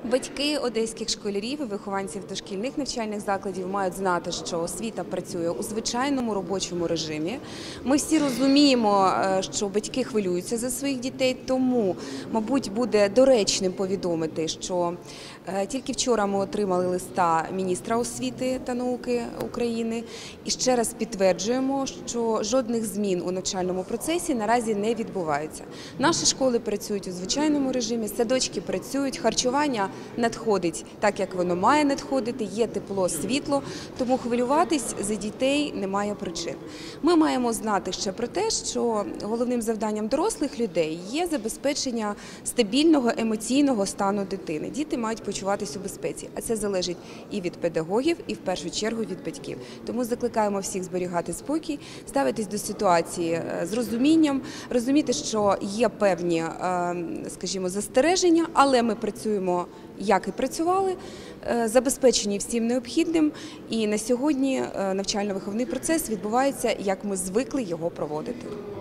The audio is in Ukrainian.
Батьки одеських школярів і вихованців дошкільних навчальних закладів мають знати, що освіта працює у звичайному робочому режимі. Ми всі розуміємо, що батьки хвилюються за своїх дітей, тому, мабуть, буде доречним повідомити, що тільки вчора ми отримали листа міністра освіти та науки України і ще раз підтверджуємо, що жодних змін у навчальному процесі наразі не відбувається. Наші школи працюють у звичайному режимі, садочки працюють, харчування надходить так, як воно має надходити, є тепло, світло, тому хвилюватись за дітей немає причин. Ми маємо знати ще про те, що головним завданням дорослих людей є забезпечення стабільного емоційного стану дитини. Діти мають почуватись у безпеці, а це залежить і від педагогів, і в першу чергу від батьків. Тому закликаємо всіх зберігати спокій, ставитись до ситуації з розумінням, розуміти, що є певні, скажімо, застереження, але ми працюємо, як і працювали, забезпечені всім необхідним, і на сьогодні навчально-виховний процес відбувається, як ми звикли його проводити.